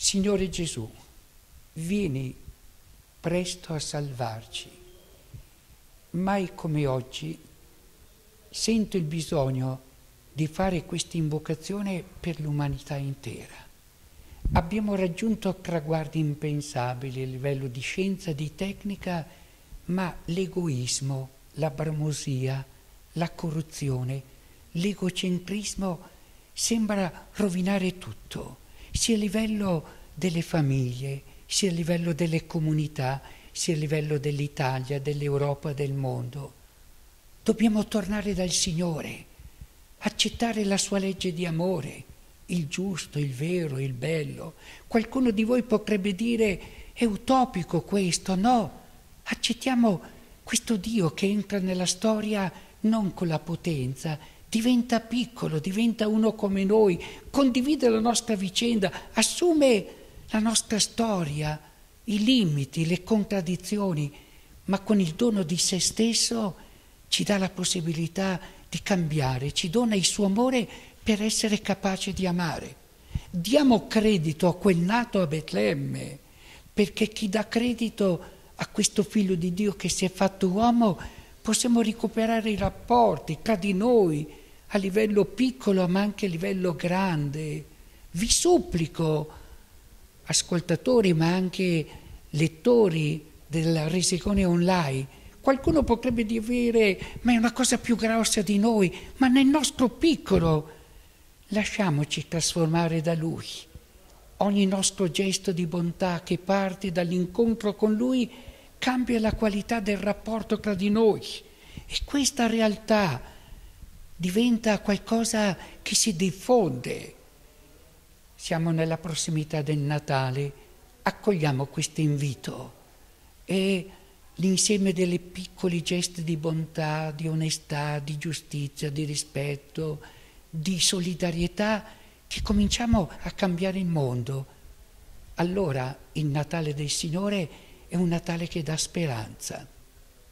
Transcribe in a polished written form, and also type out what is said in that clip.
Signore Gesù, vieni presto a salvarci. Mai come oggi sento il bisogno di fare questa invocazione per l'umanità intera. Abbiamo raggiunto traguardi impensabili a livello di scienza, di tecnica, ma l'egoismo, la bramosia, la corruzione, l'egocentrismo sembra rovinare tutto, sia a livello delle famiglie, sia a livello delle comunità, sia a livello dell'Italia, dell'Europa, del mondo. Dobbiamo tornare dal Signore, accettare la sua legge di amore, il giusto, il vero, il bello. Qualcuno di voi potrebbe dire: è utopico questo. No, accettiamo questo Dio che entra nella storia non con la potenza, diventa piccolo, diventa uno come noi, condivide la nostra vicenda, assume la nostra storia, i limiti, le contraddizioni, ma con il dono di se stesso ci dà la possibilità di cambiare, ci dona il suo amore per essere capace di amare. Diamo credito a quel nato a Betlemme, perché chi dà credito a questo Figlio di Dio che si è fatto uomo, possiamo recuperare i rapporti tra di noi, a livello piccolo ma anche a livello grande. Vi supplico, ascoltatori ma anche lettori della Resicone Online, qualcuno potrebbe dire: ma è una cosa più grossa di noi, ma nel nostro piccolo lasciamoci trasformare da Lui. Ogni nostro gesto di bontà che parte dall'incontro con Lui cambia la qualità del rapporto tra di noi, e questa realtà diventa qualcosa che si diffonde. Siamo nella prossimità del Natale, accogliamo questo invito e l'insieme delle piccoli gesti di bontà, di onestà, di giustizia, di rispetto, di solidarietà, che cominciamo a cambiare il mondo. Allora il Natale del Signore è un Natale che dà speranza.